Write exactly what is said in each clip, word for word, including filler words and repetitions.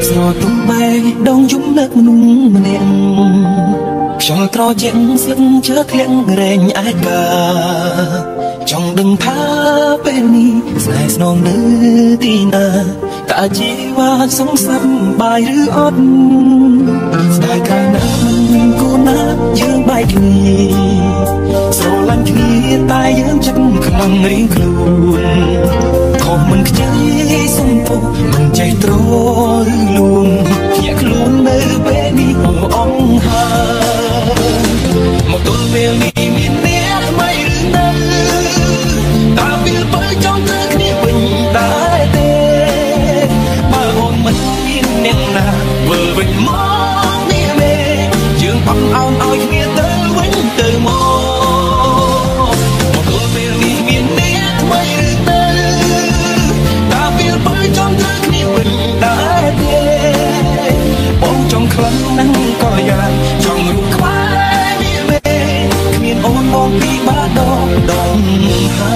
ស្រទុំបែដងយំនឹកមនុស្សម្នាក់ខ្យល់ត្រជាក់ស្លឹកជើធ្លាក់រែងឯកាចង់ដឹងថាពេលនេះស្នេហ៍ស្នងនៅទីណាតើជីវ៉ាសងសឹកបាយឬអត់ស្ដាយកាលណាមិនគូណាយើងបែកគ្នាស្រឡាញ់គ្នាតែយើងចិត្តខ្លាំងរៀងខ្លួនខំមិនខ្ជិលសុំទោសមិនចេះត្រឬលួងភ្ញាក់ខ្លួននៅពេលនេះអូអង្ហាមកទល់ពេលនេះមានអ្នកថ្មីឬនៅតើពេលបើចង់ទៅគ្នាវិញដែរទេបើអូនមិនមានអ្នកណាវិលវិញមកនេះមេយើងអត់អោនឲ្យគ្នាទៅវិញទៅមកមកទល់ពេលនេះមានអ្នកថ្មីឬនៅតើពេលបើចង់ទៅគ្នាវិញដែរទេបងចង់ខ្លាំងណាស់ក៏យ៉ាងចង់រូបក្បែរនេះមេគ្មានអូនមកពីបាដងដងហើ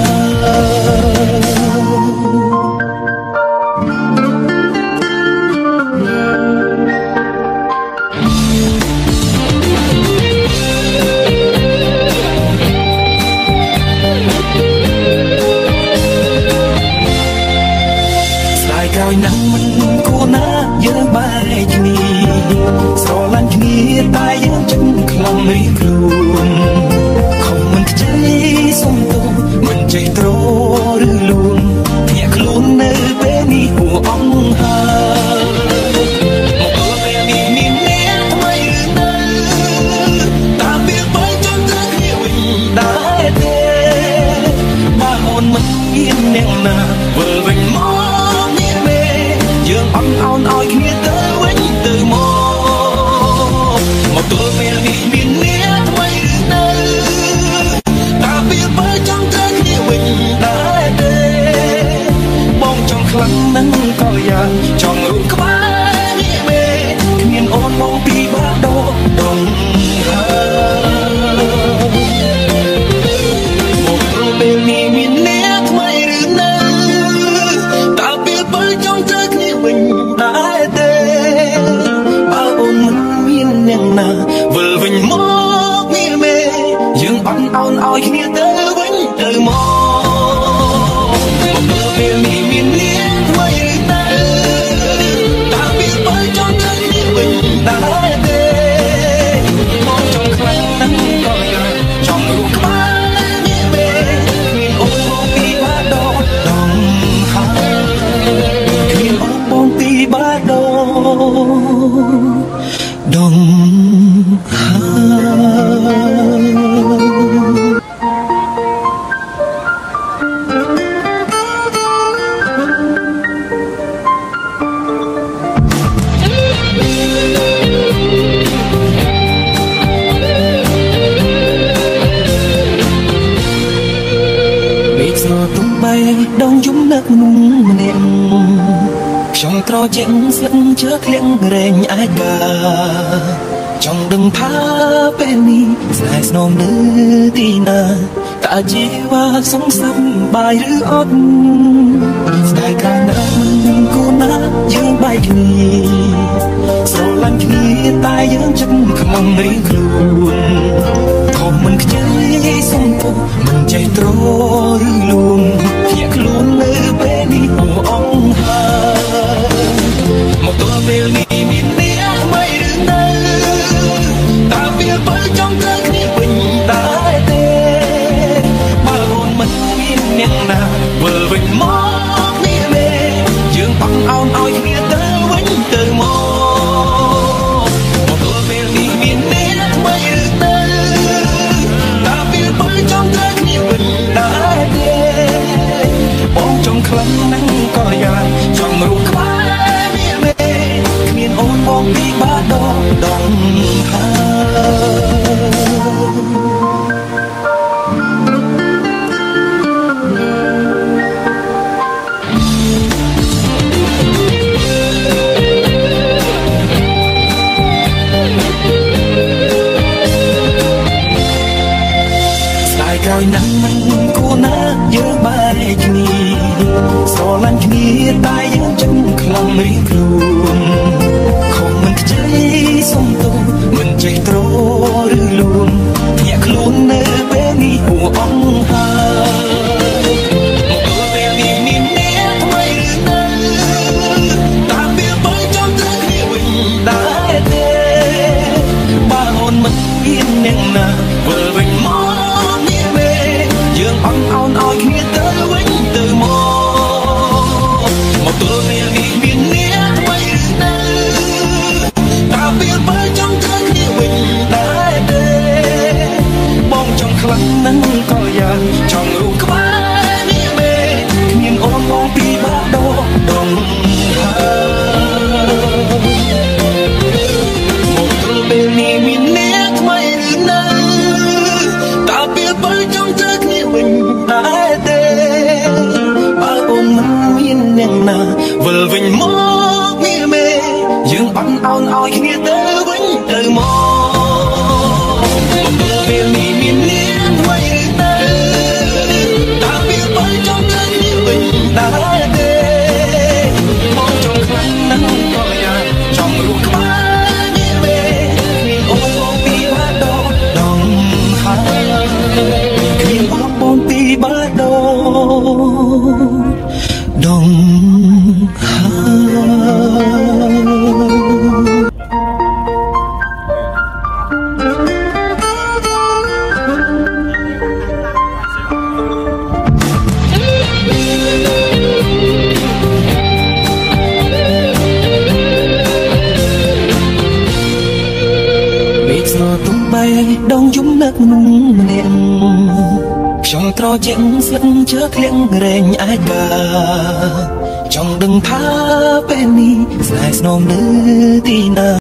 ក្រោយណាស់មិនគួរណាយើងបែកគ្នាស្រឡាញ់គ្នាតែយើងចិត្តខ្លាំងរៀងខ្លួនខំមិនខ្ចីសុំទោសមិនចេះត្រឬលួងភ្ញាក់ខ្លួននៅពេលនេះហួអង្ហាមកទល់ពេលនេះមានអ្នកថ្មីឬនៅតើពេលបើចង់ទៅគ្នាវិញដែរទេបើអូនមិនមានអ្នកណាវិលវិញមកយើងអត់អោនឲ្យគ្នាទៅវិញទៅមកមកទល់ពេលនេះមានអ្នកថ្មីឬនៅតើពេលបើចង់ទៅគ្នាវិញដែរទេបងចង់ខ្លាំងណាស់ក៏យ៉ាងចង់រួមក្បែរនេះមេគ្មានអូនមកពីបាដងដងមកទល់ពេលនេះមានអ្នកថ្មីឬនៅតើពេលបើចង់ទៅវិញដែរទេបើអូនមិនមានអ្នកណាវិលវិញមកនេះមេយើងអត់អោនឲ្យគ្នាទៅវិញទៅមកមកទល់ពេលនេះមានអ្នកថ្មីឬនៅតើពេលបើចង់ទៅគ្នាវិញដែរទេមកចង់ខ្លាំងណាស់ក៏យ៉ាងចង់រួមក្បែរនេះមេមានអូនមកពីបាដងដងហើយបងពីបាដងដងមេឃស្រទុំបែដងយំនឹកមនុស្សម្នាក់ខ្យល់ត្រជាក់ស្លឹកជើធ្លាក់រែងឯកាចង់ដឹងថាពេលនេះស្នេហ៍ស្នងនៅទីណាតើជីវ៉ាសងសឹកបាយឬអត់ស្ដាយកាលណាមិនគួរណាយើងបែកគ្នាស្រឡាញ់គ្នាតែយើងចិត្តខ្លាំងរៀងខ្លួនខំមិនខ្ជិលសុំទោសមិនចេះត្រឬលួងភ្ញាក់ខ្លួននៅពេលនេះអូអង្ហាមកទល់ពេលនេះមានអ្នកថ្មីឬនៅតើពេលបើចង់ទៅគ្នាវិញដែរទេបើអូនមិនមានអ្នកណាវិលវិញមកនេះមេយើងអត់អោនឲ្យគ្នាទៅវិញទៅមកមកទល់ពេលនេះមានអ្នកថ្មីឬនៅតើពេលបើចង់ទៅគ្នាវិញដែរទេបងចង់ខ្លាំងណាស់ក៏យ៉ាងចង់រួមក្បែរគ្មានអូនមកពីបាដងដងស្ដាយក្រោយណាស់មិនគួរណាយើងបែកគ្នាស្រឡាញ់គ្នាតែយើងចិត្តខ្លាំងរៀងខ្លួនពេលនេះមានអ្នកថ្មីនៅតើពេលបើចង់ធ្វើគ្នាវិញដែរទេបងចង់ខ្លាំងនឹងក៏យ៉ាងចង់រួមក្បែរនេះមេគ្មានអូនបងពីបាក់ដោដងមកទល់ពេលនេះមានអ្នកថ្មីនៅតើពេលបើចង់ធ្វើគ្នាវិញដែរទេបើអូនមិនមានអ្នកណាវិលវិញមកវាមេយើងអន់អោនឲ្យគ្នាទៅវិញទៅមកពេលនេះមានអ្នកថ្មីទៅតើពេលបើចង់ធ្វើគ្នាវិញដែរទេបងចង់ខ្លាំងណាស់ក៏យ៉ាងចង់រួមក្បែរនេះមេមានអូនបងពីបាត់ដោដងហើយគ្មានអូនបងពីបាត់ដោដងដងយំនឹកមនុស្សម្នាក់ខ្ញុំត្រជាក់ស្លឹកជើធ្លាក់រែងអាយកាចង់ដឹងថាពេលនេះស្នេហ៍ស្នងនៅទីណា